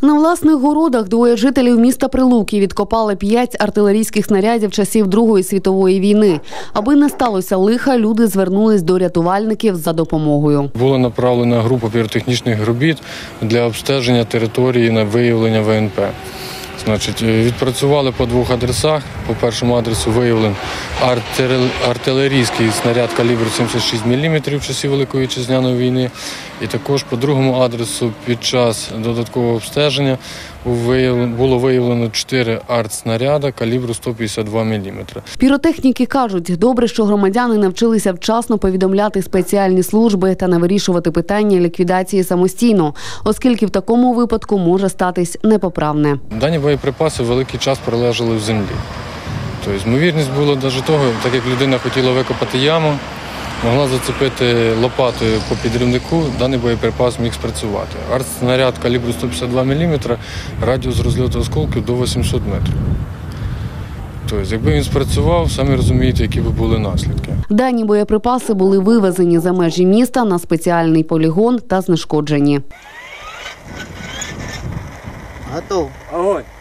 На власних городах двоє жителів міста Прилуки відкопали 5 артилерійських снарядів часів Другої світової війни. Аби не сталося лиха, люди звернулись до рятувальників за допомогою. Була направлена група піротехнічних робіт для обстеження території на виявлення ВНП. Відпрацювали по 2 адресах. По першому адресу виявлений артилерійський снаряд калібру 76 мм часів Великої Вітчизняної війни. І також по другому адресу під час додаткового обстеження було виявлено 4 артснаряда калібру 152 мм. Піротехніки кажуть, добре, що громадяни навчилися вчасно повідомляти спеціальні служби та не вирішувати питання ліквідації самостійно, оскільки в такому випадку може статись непоправне. Дані боєприпаси великий час пролежали в землі. Тобто, ймовірність була навіть того, так як людина хотіла викопати яму, могла зацепити лопатою по підривнику, даний боєприпас міг спрацювати. Артснаряд калібру 152 мм, радіус розльоту осколків до 800 метрів. Тобто, якби він спрацював, самі розумієте, які б були наслідки. Дані боєприпаси були вивезені за межі міста на спеціальний полігон та знешкоджені. Готов. Огонь.